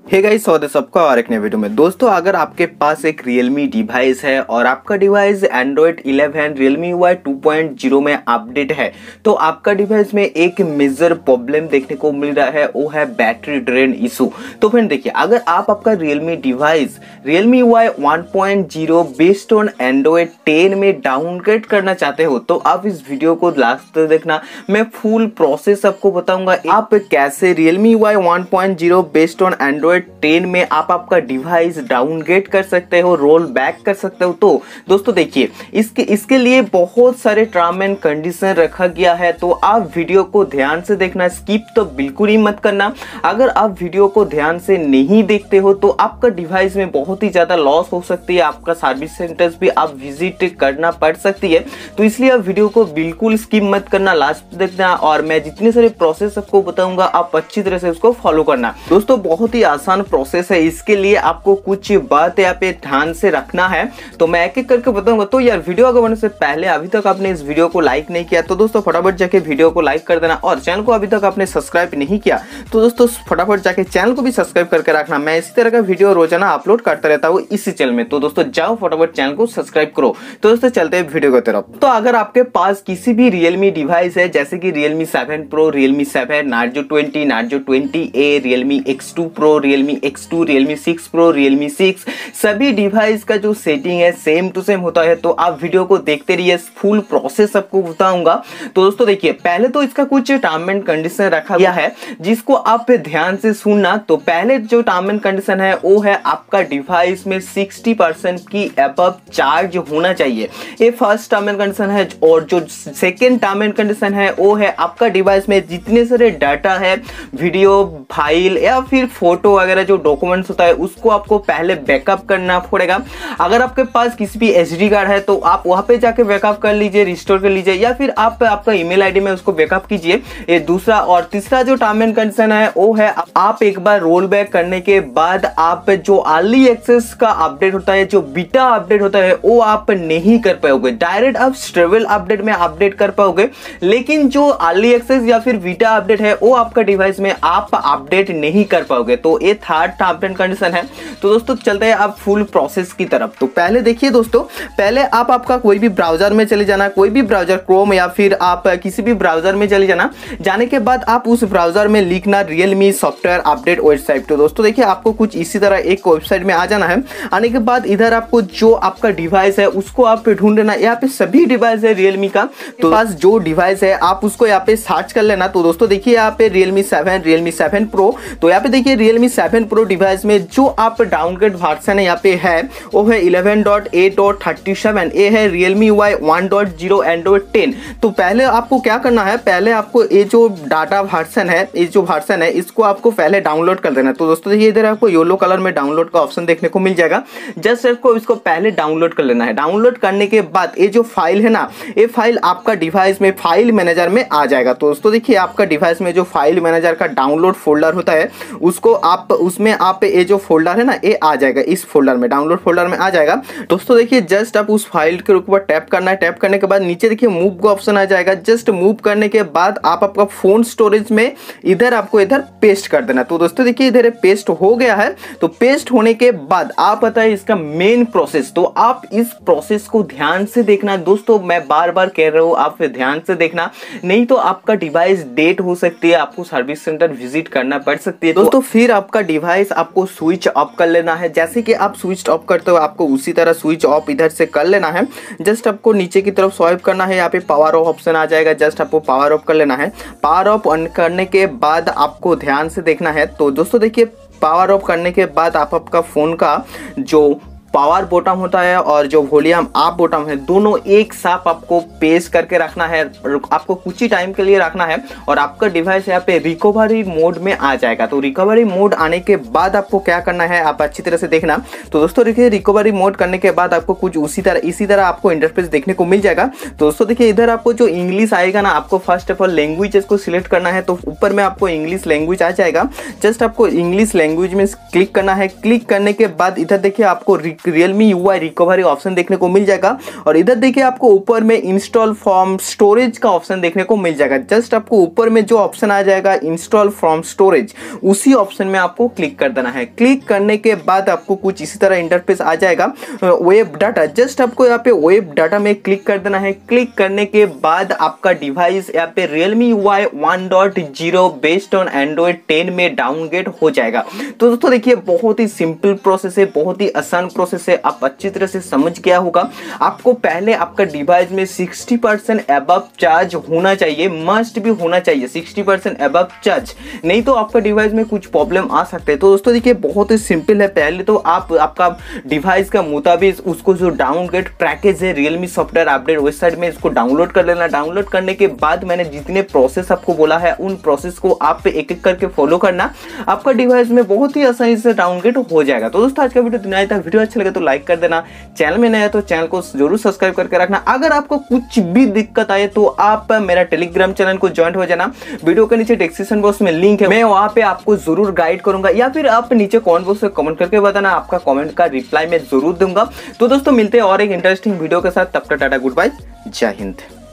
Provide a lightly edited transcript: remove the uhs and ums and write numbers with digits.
Hey guys, स्वागत है सबका और एक नए वीडियो में। दोस्तों, अगर आपके पास एक Realme डिवाइस है और आपका डिवाइस Android 11 Realme UI 2.0 में अपडेट है, तो आपका डिवाइस में एक मेजर प्रॉब्लम देखने को मिल रहा है, वो है बैटरी ड्रेन इशू। तो फ्रेंड देखिए, अगर आप आपका Realme device Realme UI 1.0 based on Android 10 में डाउनग्रेड करना चाहते हो, तो आप इस वीडियो को लास्ट तक देखना। मैं फुल प्रोसेस आपको बताऊंगा, आप कैसे Realme UI 1.0 based on Android 10 में आप आपका डिवाइस डाउनग्रेड कर सकते हो, रोल बैक कर सकते हो। तो दोस्तों देखिए, इसके लिए बहुत सारे टर्म एंड कंडीशन रखा गया है, तो आप वीडियो को ध्यान से देखना, स्किप तो बिल्कुल ही मत करना। अगर आप वीडियो को ध्यान से नहीं देखते हो तो आपका डिवाइस में बहुत ही ज्यादा लॉस हो सकती है, आपका सर्विस सेंटर्स भी आप विजिट करना पड़ सकती है। तो इसलिए आप वीडियो को बिल्कुल स्किप मत करना, लास्ट देखना, और मैं जितने सारे प्रोसेस आपको बताऊंगा आप अच्छी तरह से उसको फॉलो करना। दोस्तों, बहुत ही आसान प्रोसेस है, इसके लिए आपको कुछ बात यहाँ पे ध्यान से रखना है, तो मैं एक एक करके बताऊंगा। तो यार, वीडियो आगे बढ़ने से पहले अभी तक आपने इस वीडियो को लाइक नहीं किया तो दोस्तों फटाफट जाके वीडियो को लाइक कर देना, और चैनल को अभी तक आपने सब्सक्राइब नहीं किया तो दोस्तों फटाफट जाके चैनल को भी सब्सक्राइब करके रखना। मैं इसी तरह का वीडियो रोजाना अपलोड करता रहता हूँ इसी चैनल में, तो दोस्तों जाओ फटाफट चैनल को सब्सक्राइब करो। तो दोस्तों चलते हैं वीडियो की तरफ। तो अगर आपके पास किसी भी Realme डिवाइस है, जैसे कि Realme 7 Pro, Realme 7, Narzo 20, Narzo 20A, Realme X2 Pro, Realme X2, Realme 6 Pro, Realme 6, सभी डिवाइस का जो सेटिंग है सेम टू सेम होता है। तो आप वीडियो को देखते रहिए, फुल प्रोसेस आपको बताऊंगा। तो दोस्तों देखिए, पहले तो इसका कुछ टर्म एंड कंडीशन रखा गया है जिसको आप ध्यान से सुनना। तो पहले जो टर्म एंड कंडीशन है वो है आपका डिवाइस में 60% की अबव चार्ज होना चाहिए, ये फर्स्ट टर्म एंड कंडीशन है। और जो सेकेंड टर्म एंड कंडीशन है वो है आपका डिवाइस में जितने सारे डाटा है, वीडियो, फाइल या फिर फोटो वगैरह जो डॉक्यूमेंट्स होता है, उसको आपको पहले बैकअप करना पड़ेगा। अगर आपके पास किसी भी एसडी कार्ड है तो आप वहां पे जाके बैकअप कर लीजिए, रिस्टोर कर लीजिए, या फिर आप आपका ईमेल आईडी में उसको बैकअप कीजिए। ये दूसरा। और तीसरा जो टर्म एंड कंडीशन है वो है आप एक बार रोल बैक करने के बाद आप जो अर्ली एक्सेस का अपडेट होता है, जो बीटा अपडेट होता है, वो आप नहीं कर पाओगे। डायरेक्ट आप स्टेबल अपडेट में अपडेट कर पाओगे, लेकिन जो अर्ली एक्सेस या फिर बीटा अपडेट है वो आपका डिवाइस में आप अपडेट नहीं कर पाओगे। तो ये थर्ड टर्म एंड कंडीशन है। तो दोस्तों चलते हैं आप फुल प्रोसेस की तरफ। तो पहले देखिए दोस्तों, पहले आप आपका कोई भी ब्राउजर में चले जाना, कोई भी ब्राउजर, क्रोम या फिर आप किसी भी ब्राउजर में चले जाना। जाने के बाद आप उस ब्राउजर में लिखना Realme सॉफ्टवेयर अपडेट वेबसाइट। तो दोस्तों देखिए, आपको कुछ इसी तरह एक वेबसाइट में आ जाना है। आने के बाद इधर आपको जो आपका डिवाइस है उसको आप ढूंढ लेना। यहाँ पे सभी डिवाइस है Realme का, तो पास जो डिवाइस है आप उसको यहाँ पे सर्च कर लेना। तो दोस्तों देखिए, यहाँ पे Realme 7, Realme 7 Pro, तो यहाँ पे देखिए Realme 7 Pro डिवाइस में जो आप डाउनग्रेड वर्जन है यहाँ पे है वो है 11.8.37, ये है Realme UI 1.0 Android 10। तो पहले आपको क्या करना है, पहले आपको ये जो डाटा वर्जन है, ये जो वर्जन है, इसको आपको पहले डाउनलोड कर देना है। तो दोस्तों देखिए, इधर आपको येलो कलर में डाउनलोड का ऑप्शन देखने को मिल जाएगा। जस्ट आपको इसको पहले डाउनलोड कर लेना है। डाउनलोड करने के बाद ये जो फाइल है ना, ये फाइल आपका डिवाइस में फाइल मैनेजर में आ जाएगा। तो दोस्तों देखिए, आपका डिवाइस में जो फाइल मैनेजर का डाउनलोड फोल्डर होता है, उसको आप उसमें आप ये जो फोल्डर है ना, ये आ जाएगा, इस फोल्डर में, डाउनलोड फोल्डर में आ जाएगा। दोस्तों देखिए, जस्ट आप उस फाइल के ऊपर टैप करना है। टैप करने के बाद नीचे देखिए मूव का ऑप्शन आ जाएगा। जस्ट मूव करने के बाद आप आपका फोन स्टोरेज में इधर आपको इधर पेस्ट कर देना। तो दोस्तों देखिए, इधर पेस्ट हो गया है। तो पेस्ट होने के बाद आप पता है इसका मेन प्रोसेस, तो आप इस प्रोसेस को ध्यान से देखना। दोस्तों मैं बार बार कह रहा हूं, आप ध्यान से देखना, नहीं तो आपका डिवाइस डेट हो सकती है, आपको सर्विस सेंटर विजिट करना पड़ सकती है। दोस्तों फिर आपका डिवाइस आपको स्विच ऑफ कर लेना है। जैसे कि आप स्विच ऑफ करते हो, आपको उसी तरह स्विच ऑफ इधर से कर लेना है। जस्ट आपको नीचे की तरफ स्वाइप करना है, यहाँ पे पावर ऑफ ऑप्शन आ जाएगा। जस्ट आपको पावर ऑफ कर लेना है। पावर ऑफ ऑन करने के बाद आपको ध्यान से देखना है। तो दोस्तों देखिए, पावर ऑफ करने के बाद आप आपका फोन का जो पावर बटन होता है और जो वॉल्यूम अप बटन है, दोनों एक साथ आपको प्रेस करके रखना है। आपको कुछ ही टाइम के लिए रखना है और आपका डिवाइस यहाँ पे रिकवरी मोड में आ जाएगा। तो रिकवरी मोड आने के बाद आपको क्या करना है, आप अच्छी तरह से देखना। तो दोस्तों देखिए, रिकवरी मोड करने के बाद आपको कुछ इसी तरह आपको इंटरफेस देखने को मिल जाएगा। तो दोस्तों देखिए, इधर आपको जो इंग्लिश आएगा ना, आपको फर्स्ट ऑफ ऑल लैंग्वेजेस को सिलेक्ट करना है। तो ऊपर में आपको इंग्लिश लैंग्वेज आ जाएगा। जस्ट आपको इंग्लिश लैंग्वेज में क्लिक करना है। क्लिक करने के बाद इधर देखिए, आपको Realme UI रिकवरी ऑप्शन देखने को मिल जाएगा। और इधर देखिए आपको ऊपर में इंस्टॉल फ्रॉम स्टोरेज का ऑप्शन देखने को मिल जाएगा। जस्ट आपको ऊपर में जो ऑप्शन आ जाएगा इंस्टॉल फ्रॉम स्टोरेज, उसी ऑप्शन में आपको क्लिक कर देना है। क्लिक करने के बाद आपको कुछ इसी तरह इंटरफेस आ जाएगा। वेब डाटा, जस्ट आपको यहाँ पे वेब डाटा में क्लिक कर देना है। क्लिक करने के बाद आपका डिवाइस यहाँ पे Realme UI 1.0 based on Android 10 में डाउनग्रेड हो जाएगा। तो दोस्तों देखिए बहुत ही सिंपल प्रोसेस है, बहुत ही आसान प्रोसेस है, आप अच्छी तरह से समझ गया होगा। आपको पहले आपका डिवाइस में 60% अबव चार्ज होना चाहिए, मस्ट भी होना चाहिए 60% अबव चार्ज, नहीं तो आपका डिवाइस में कुछ प्रॉब्लम आ सकते हैं। तो दोस्तों देखिए बहुत ही सिंपल है। पहले तो आप आपका डिवाइस का मुताबिक उसको जो डाउनग्रेड पैकेज है Realme सॉफ्टवेयर अपडेट वेबसाइट में इसको डाउनलोड कर लेना। डाउनलोड करने के बाद मैंने जितने प्रोसेस आपको बोला है उन प्रोसेस को आप एक एक करके फॉलो करना, आपका डिवाइस में बहुत ही आसानी से डाउनग्रेड हो जाएगा। तो दोस्तों आज का वीडियो इतना ही था। वीडियो अच्छा लगे तो लाइक कर देना, चैनल में नया है तो चैनल को जरूर सब्सक्राइब करके रखना। अगर आपको कुछ भी दिक्कत आए तो आप मेरा टेलीग्राम चैनल को ज्वाइन हो जाना। वीडियो के नीचे डिस्क्रिप्शन बॉक्स में लिंक है, मैं वहां पे आपको जरूर गाइड करूंगा, या फिर आप नीचे कमेंट बॉक्स में कमेंट करके बताना, आपका कमेंट का रिप्लाई मैं जरूर दूंगा। तो दोस्तों मिलते हैं और एक इंटरेस्टिंग वीडियो के साथ, तब तक टाटा गुड बाय, जय हिंद।